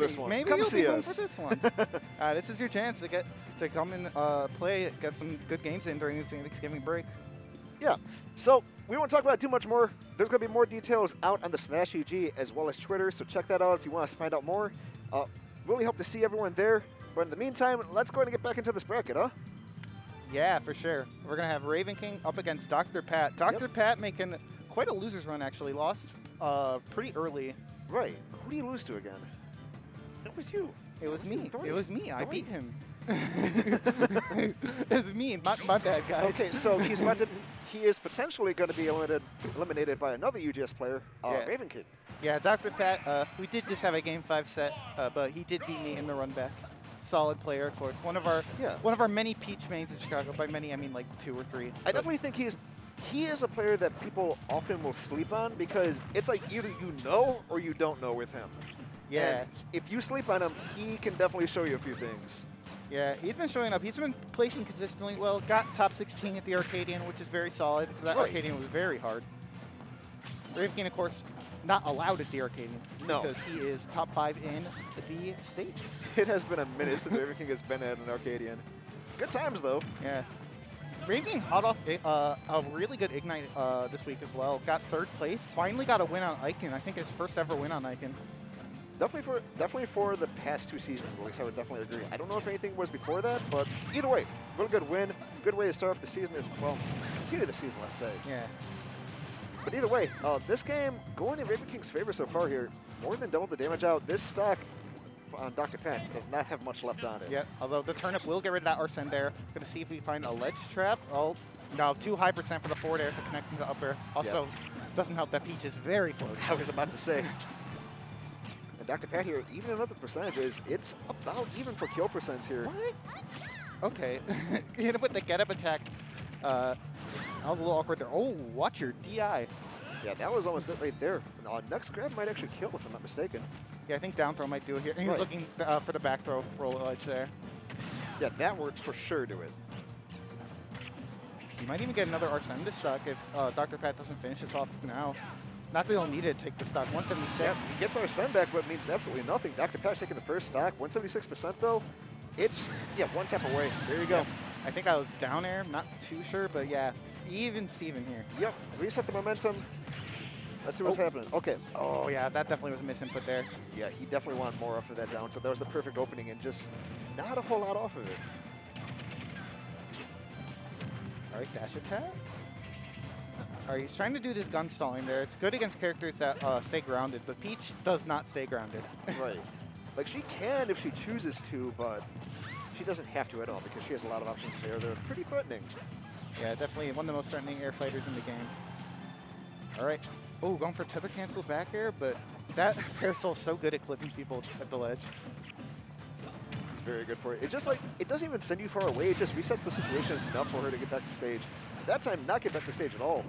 this one. Maybe Come you'll see be going us. for this one. This is your chance to come and play, get some good games in during this Thanksgiving break. Yeah. So we won't talk about it too much more. There's going to be more details out on the Smash EG as well as Twitter, so check that out if you want to find out more. Really hope to see everyone there. But in the meantime, let's go ahead and get back into this bracket, huh? Yeah, for sure. We're going to have Raven King up against Dr. Pat. Dr. Pat making quite a loser's run, actually. Lost pretty early. Right. Who do you lose to again? It was you. It was me. It was me. I beat him. It was me. My bad, guys. Okay, so he is potentially going to be eliminated by another UGS player, Raven King. Yeah, Dr. Pat, we did just have a Game 5 set, but he did beat me in the run back. Solid player, of course. One of our many Peach mains in Chicago. By many, I mean like 2 or 3. I definitely think he is a player that people often will sleep on because it's like either you know or you don't know with him. Yeah. And if you sleep on him, he can definitely show you a few things. Yeah, he's been showing up. He's been placing consistently well. Got top 16 at the Arcadian, which is very solid because that Arcadian was very hard. Raven King, of course, not allowed at the Arcadian because he is top 5 in the state. It has been a minute since Raven King has been at an Arcadian. Good times, though. Yeah. Raven King hot off a really good Ignite this week as well. Got 3rd place. Finally got a win on Icon. I think his first ever win on Icon. Definitely for the past 2 seasons, at least I would definitely agree. I don't know if anything was before that, but either way, really good win. Good way to start off the season as well. Continue the season, let's say. Yeah. But either way, this game going in Raven King's favor so far here. More than double the damage out. This stock on Dr. Pat does not have much left on it. Yeah, although the turnip will get rid of that Arsene there. Going to see if we find a ledge trap. Oh, no, too high percent for the forward air to connect to the up air. Also, doesn't help that Peach is very floaty. I was about to say. And Dr. Pat here, even in other percentages, it's about even for kill percents here. What? Okay. Hit him with the get up attack. That was a little awkward there. Oh, watch your DI. Yeah, that was almost it right there. Next grab might actually kill, if I'm not mistaken. Yeah, I think down throw might do it here. And he was looking for the back throw roll edge there. Yeah, that would for sure do it. You might even get another Arsene to stock if Dr. Pat doesn't finish this off now. Not that he'll need it to take the stock. 176. Yeah, he gets Arsene back, but it means absolutely nothing. Dr. Pat taking the first stock. 176% though. It's, one tap away. There you go. Yeah. I think I was down air. Not too sure, but yeah. Even Steven here. Yep. Reset the momentum. Let's see what's happening. Okay. Oh, yeah. That definitely was a misinput there. Yeah, he definitely wanted more off of that down. So that was the perfect opening and just not a whole lot off of it. All right, dash attack. All right, he's trying to do this gun stalling there. It's good against characters that stay grounded, but Peach does not stay grounded. Right. Like, she can if she chooses to, but she doesn't have to at all because she has a lot of options there. They're pretty threatening. Yeah, definitely one of the most threatening air fighters in the game. All right. Oh, going for tether cancel back air, but that Parasol's so good at clipping people at the ledge. It's very good for it. It just like, it doesn't even send you far away. It just resets the situation enough for her to get back to stage. That time, not get back to stage at all.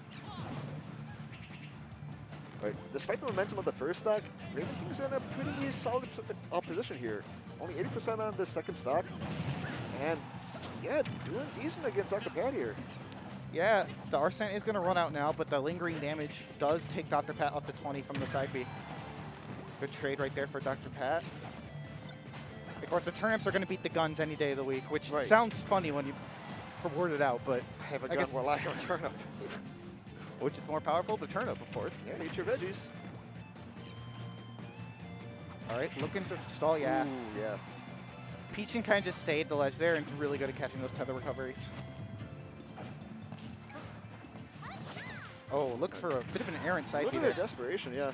Right. Despite the momentum of the first stock, Raven King's in a pretty solid position here. Only 80% on the second stock. And yeah, doing decent against Dr. Pat here. Yeah, the Arsene is going to run out now, but the lingering damage does take Dr. Pat up to 20 from the side B. Good trade right there for Dr. Pat. Of course, the turnips are going to beat the guns any day of the week, which sounds funny when you word it out, but I have a gun while I have a turnip. Which is more powerful? The turnip, of course. Yeah, eat your veggies. All right, looking to stall, yeah. Ooh, yeah. Peach can kind of just stay at the ledge there, and it's really good at catching those tether recoveries. Oh, look for a bit of an errant side B there. A little bit of desperation, yeah.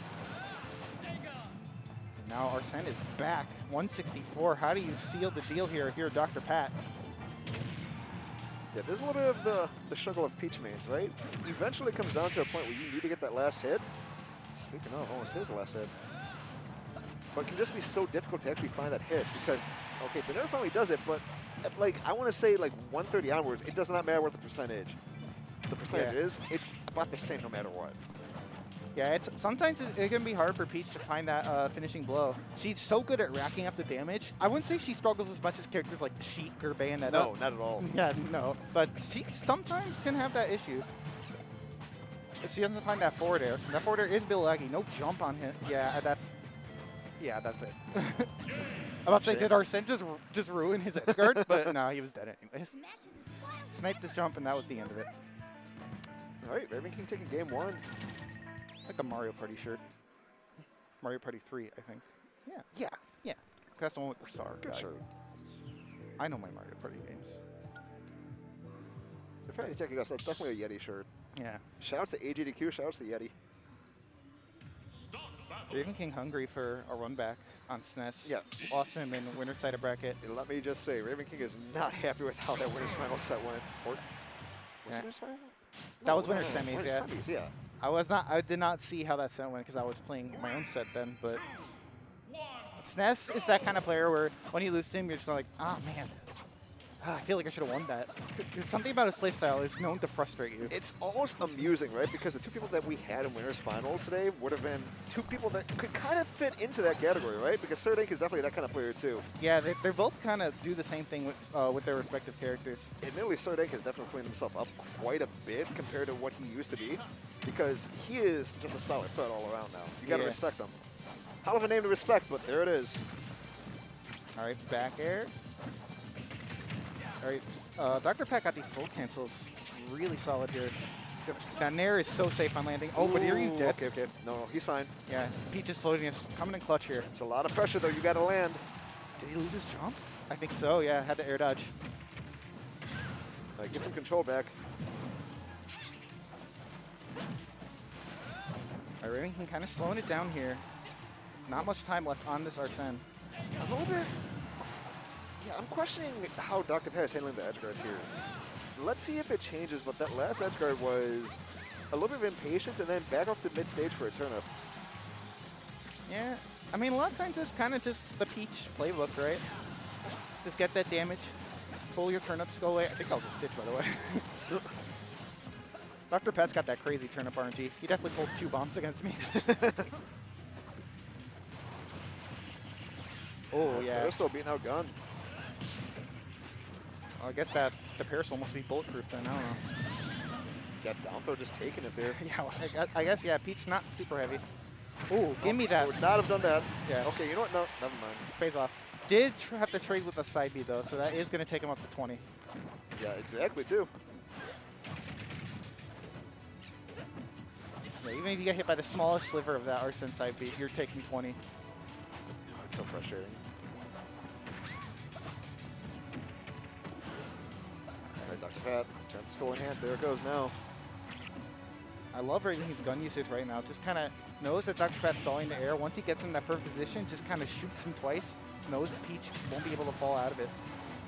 Now Arsene is back, 164. How do you seal the deal here if you're Dr. Pat? Yeah, there's a little bit of the struggle of Peach mains, right? Eventually it comes down to a point where you need to get that last hit. Speaking of, almost his last hit. But it can just be so difficult to actually find that hit because, okay, the nerf finally does it, but at like, I want to say like 130 onwards, it does not matter what the percentage is. It's about the same no matter what. Yeah, sometimes it can be hard for Peach to find that finishing blow. She's so good at racking up the damage. I wouldn't say she struggles as much as characters like Sheik or Bayonetta. No, not at all. Yeah, no. But she sometimes can have that issue. If she doesn't find that forward air. That forward air is a bit laggy. No jump on him. Yeah, Yeah, that's it. I'm about to say, did Arsene just ruin his edge guard? But no, he was dead anyways. Sniped his jump, and that was the end of it. All right, Raven King taking game 1. Like the Mario Party shirt. Mario Party 3, I think. Yeah. Yeah. Yeah. That's the one with the star. Good guy. shirt. I know my Mario Party games. If anybody's taking us, that's definitely a Yeti shirt. Yeah. Shouts to AGDQ, shouts to Yeti. Raven King hungry for a run back on SNES. Yeah. Lost him in winner side of bracket. And let me just say, Raven King is not happy with how that winner's final set went. Or, was Yeah. it winner's final? That was winner's semis, winner's yeah. semis, yeah. I did not see how that set went because I was playing my own set then, but SNES is that kind of player where when you lose to him, you're just like, ah, man. I feel like I should have won that. 'Cause something about his playstyle is known to frustrate you. It's almost amusing, right? Because the two people that we had in winners finals today would have been two people that could kind of fit into that category, right? Because Serdink is definitely that kind of player too. Yeah, they both kind of do the same thing with their respective characters. Admittedly, Serdink has definitely cleaned himself up quite a bit compared to what he used to be, because he is just a solid threat all around now. You got to Yeah. respect him. Hell of a name to respect, but there it is. All right, back air. All right, Dr. Pat got these full cancels really solid here. That Nair is so safe on landing. Oh, but here you Ooh, dead. Okay, okay. No, he's fine. Yeah, Peach is floating. Is coming in clutch here. It's a lot of pressure, though. You got to land. Did he lose his jump? I think so, yeah. Had to air dodge. Get some control back. All right, Raven King kind of slowing it down here. Not much time left on this Arsene. A little bit. Yeah, I'm questioning how Dr. Pat is handling the edge guards here. Let's see if it changes, but that last edge guard was a little bit of impatience and then back up to mid-stage for a turnip. Yeah, I mean, a lot of times it's kind of just the Peach playbook, right? Just get that damage, pull your turnips, go away. I think that was a stitch, by the way. Dr. Pat's got that crazy turnip RNG. He definitely pulled 2 bombs against me. Oh, yeah. They're still beating out Gun. I guess that the parasol must be bulletproof then. I don't know. Yeah, down throw just taking it there. Yeah, I guess, yeah, Peach not super heavy. Ooh, give me that. Would not have done that. Yeah. Okay, you know what? No, never mind. Pays off. Did have to trade with a side B, though, so that is going to take him up to 20. Yeah, exactly, too. Yeah, even if you get hit by the smallest sliver of that Arsene side B, you're taking 20. It's so frustrating. All right, Dr. Pat, jump still in hand. There it goes now. I love Raven King's gun usage right now. Just kind of knows that Dr. Pat's stalling the air. Once he gets in that perfect position, just kind of shoots him twice. Knows Peach won't be able to fall out of it.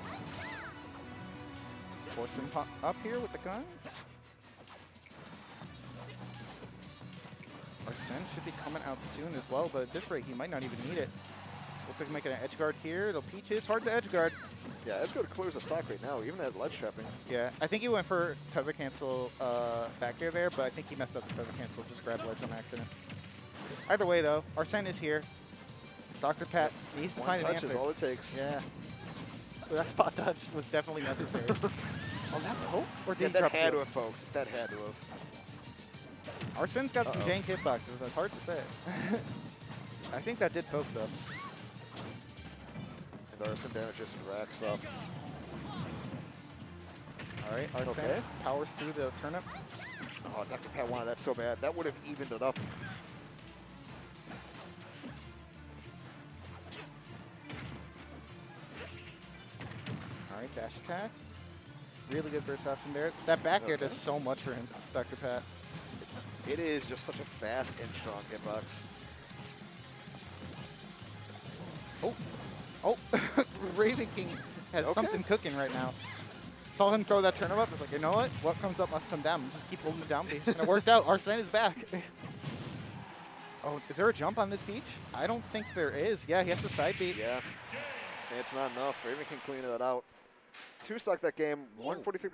Force him up here with the guns. Arsene should be coming out soon as well, but at this rate, he might not even need it. Looks like making an edge guard here. The Peach is hard to edge guard. Yeah, edge guard clears the stock right now, even at ledge trapping. Yeah, I think he went for tether cancel back there, but I think he messed up the tether cancel, just grabbed ledge on accident. Either way, though, Arsene is here. Dr. Pat needs to find an touch answer. is all it takes. Yeah. Well, that spot dodge was definitely necessary. Oh, that poke? Or did Yeah, he that drop had to it? have poked. That had to have. Arsene's got some jank hitboxes. That's hard to say. I think that did poke, though. And Arsene damage just racks up. All right, Arsene Okay. powers through the turnip. Oh, Dr. Pat wanted that so bad. That would have evened it up. All right, dash attack. Really good burst off from there. That back air does so much for him, Dr. Pat. It is just such a fast and strong hitbox. Oh, oh, Raven King has something cooking right now. Saw him throw that turnip up. I was like, you know what? What comes up must come down. Just keep holding the down B. And it worked out. Arsene is back. Oh, is there a jump on this Peach? I don't think there is. Yeah, he has to side beat. Yeah. And it's not enough. Raven can clean that out. 2 stock that game. 143.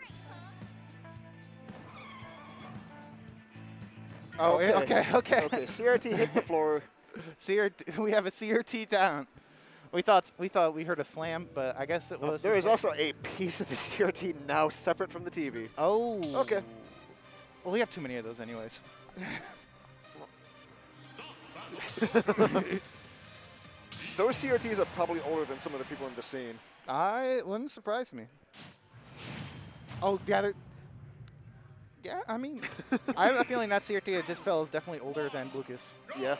Oh, okay. Okay, CRT hit the floor. CRT, we have a CRT down. We thought we heard a slam, but I guess it was. There is also a piece of the CRT now separate from the TV. Oh. Okay. Well, we have too many of those anyways. Those CRTs are probably older than some of the people in the scene. It wouldn't surprise me. Oh, yeah. Yeah, I mean, I have a feeling that CRT that just fell is definitely older than Lucas. Yeah.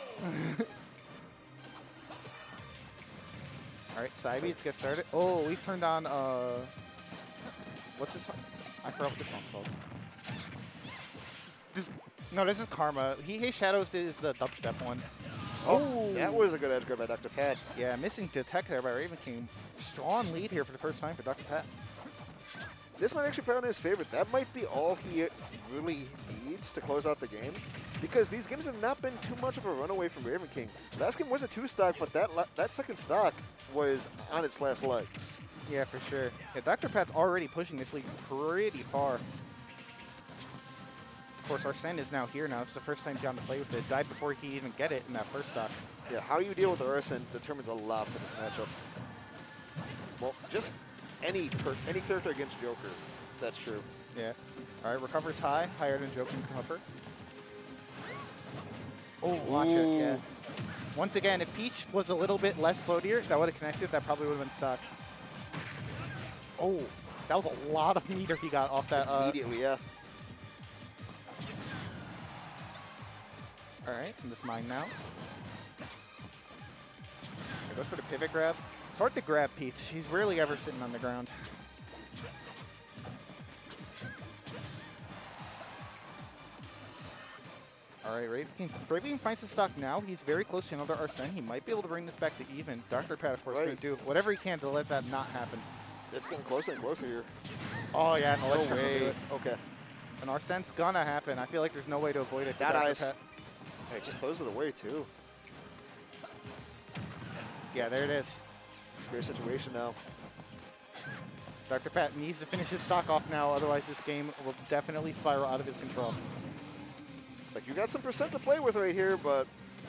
All right, side beats get started. Oh, we've turned on, what's this song? I forgot what this song's called. No, this is Karma. Hey Shadows is the dubstep one. Oh, that was a good edge guard by Dr. Pat. Yeah, missing detect there by Raven King. Strong lead here for the first time for Dr. Pat. This might actually play on his favorite. That might be all he really needs to close out the game, because these games have not been too much of a runaway from Raven King. Last game was a 2-stock, but that second stock was on its last legs. Yeah, for sure. Yeah, Dr. Pat's already pushing this lead pretty far. Of course, Arsene is now here now. It's the first time he's gotten to play with it. Died before he even get it in that first stock. Yeah, how you deal with Arsene determines a lot for this matchup. Well, just any character against Joker, that's true. Yeah. All right, recovers high, higher than Joker can recover. Oh, watch it, yeah. Once again, if Peach was a little bit less floatier, that would have connected, that probably would have been stuck. Oh, that was a lot of meter he got off that. Immediately, yeah. All right, and it's mine now. There goes for the pivot grab. It's hard to grab Peach. She's rarely ever sitting on the ground. All right, Raven finds the stock now. He's very close to another Arsene. He might be able to bring this back to even. Dr. Pat, of course, going to do whatever he can to let that not happen. It's getting closer and closer here. Oh, yeah, no way. Okay. An Arsene's gonna happen. I feel like there's no way to avoid it. That ice. Hey, just throws it away, too. Yeah, there it is. Scary situation now. Dr. Pat needs to finish his stock off now, otherwise this game will definitely spiral out of his control. Like, you got some percent to play with right here, but...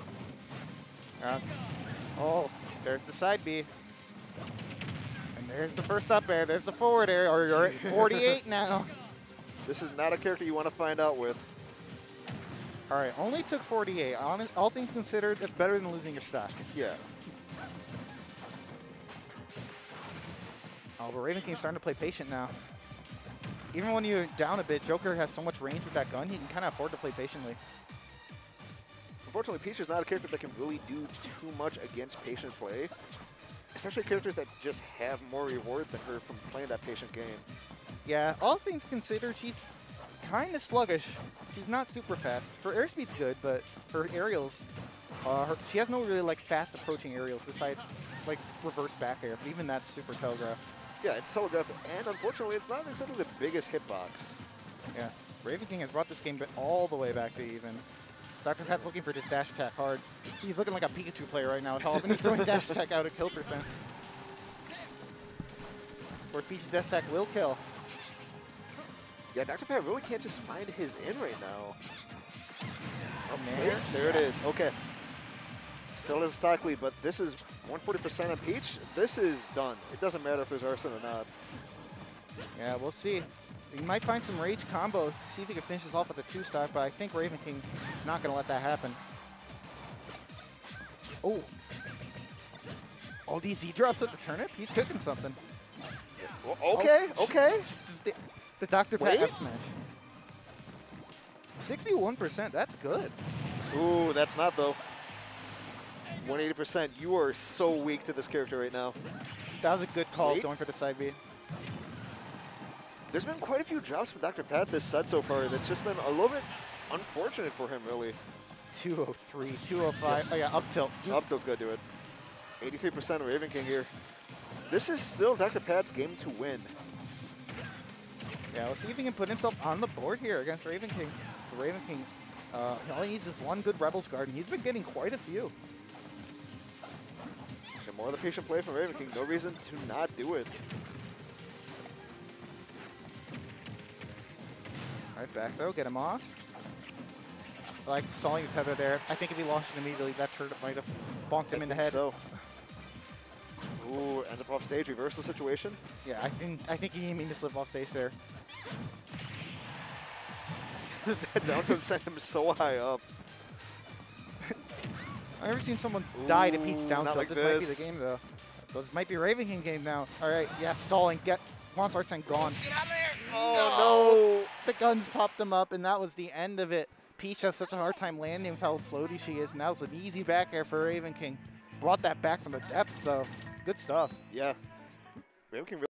oh, there's the side B. And there's the first up air. There's the forward air. Or you're at 48 now. This is not a character you want to find out with. All right, only took 48. All things considered, that's better than losing your stock. Yeah. Oh, but Raven King's starting to play patient now. Even when you're down a bit, Joker has so much range with that gun, he can kind of afford to play patiently. Unfortunately, Peach is not a character that can really do too much against patient play, especially characters that just have more reward than her from playing that patient game. Yeah, all things considered, she's kind of sluggish. She's not super fast. Her airspeed's good, but her aerials, she has no really like fast approaching aerials besides like reverse back air. But even that's super telegraphed. Yeah, it's telegraphed, and unfortunately, it's not exactly the biggest hitbox. Yeah, Raven King has brought this game all the way back to even. Dr. Pat's looking for this dash attack hard. He's looking like a Pikachu player right now at Hall, and he's throwing dash attack out at kill percent. Where Peach's dash attack will kill. Yeah, Dr. Pat really can't just find his in right now. Oh, man. There it is. Okay. Still is a stock lead, but this is 140% on Peach. This is done. It doesn't matter if there's Arsene or not. Yeah, we'll see. He might find some rage combos, see if he can finish this off with a 2-stock, but I think Raven King is not going to let that happen. Oh. Oh, these Z-drops at the turnip? He's cooking something. Well, okay, okay. The Dr. Pat F smash. 61%, that's good. Ooh, that's not though. 180%. You are so weak to this character right now. That was a good call going for the side B. There's been quite a few drops from Dr. Pat this set so far that's just been a little bit unfortunate for him, really. 203, 205. Oh, yeah, up tilt. Up tilt's going to do it. 83% of Raven King here. This is still Dr. Pat's game to win. Yeah, we'll see if he can put himself on the board here against Raven King. The Raven King, all he needs is one good Rebels guard, and he's been getting quite a few. And more of the patient play from Raven King. No reason to not do it. All right, back throw, get him off. I like stalling the tether there. I think if he launched it immediately, that turret might have bonked him in the head. So. Ooh, ends up off stage, reverse the situation. Yeah, I think he didn't mean to slip off stage there. That down tilt sent him so high up. I've never seen someone die to Peach down not tilt. like This might be this. the game, though. This might be Raven King game now. All right, yeah, stalling. Wants Arsene gone. Get out of there! Oh, The guns popped him up, and that was the end of it. Peach has such a hard time landing with how floaty she is, and that was an easy back air for Raven King. Brought that back from the depths, though. Good stuff. no! Yeah. Raven King